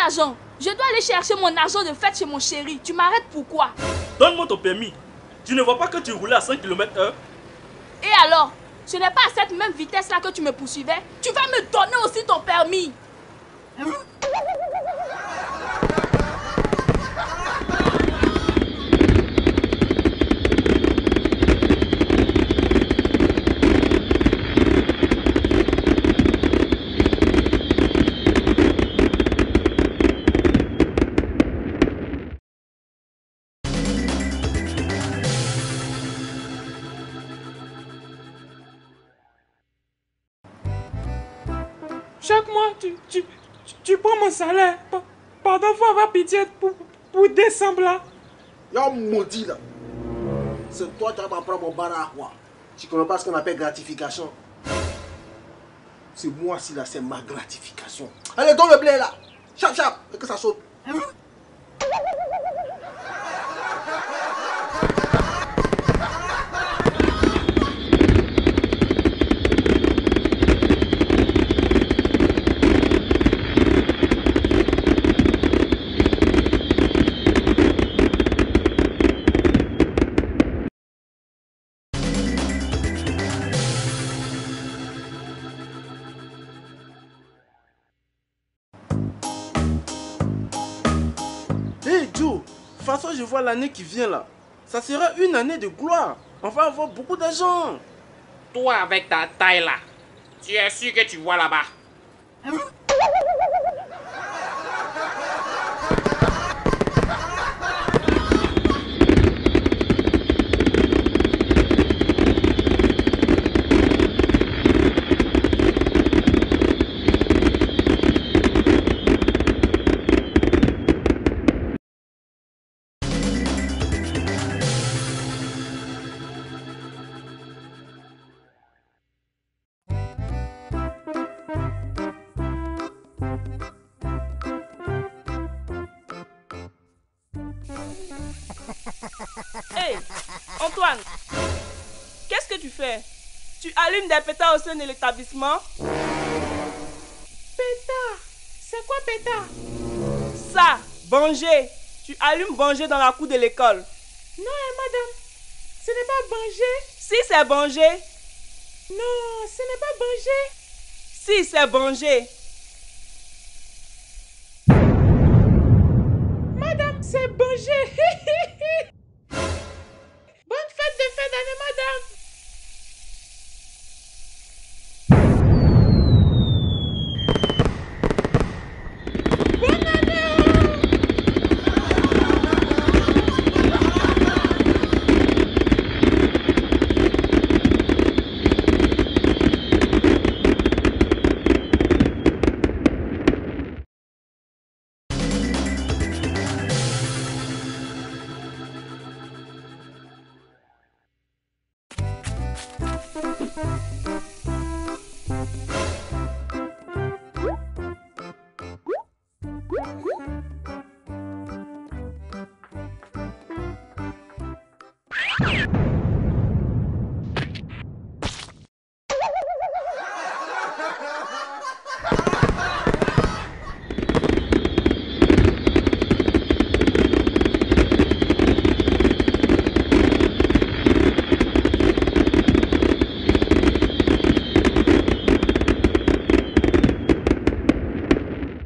l'argent. Je dois aller chercher mon argent de fête chez mon chéri. Tu m'arrêtes pourquoi? Donne-moi ton permis. Tu ne vois pas que tu roulais à 5 km/h? Et alors? Ce n'est pas à cette même vitesse-là que tu me poursuivais. Tu vas me donner aussi ton permis. Chaque mois, tu prends mon salaire. Pardon, faut avoir pitié pour décembre là. Y'a maudit là. C'est toi qui vas prendre mon bar à quoi? Tu connais pas ce qu'on appelle gratification? C'est moi si là, c'est ma gratification. Allez, donne le blé là. Chap, chap, et que ça saute. Hey Joe, de toute façon je vois l'année qui vient là. Ça sera une année de gloire. On va avoir beaucoup d'argent. Toi avec ta taille là, tu es sûr que tu vois là-bas? Hey, Antoine, qu'est-ce que tu fais? Tu allumes des pétards au sein de l'établissement? Pétard. C'est quoi pétard? Ça, Banger. Tu allumes Banger dans la cour de l'école. Non, madame. Ce n'est pas Banger. Si c'est Banger. Non, ce n'est pas Banger. Si c'est Banger. Madame, c'est Banger. Bonne fête de fin d'année, madame. Bonne année.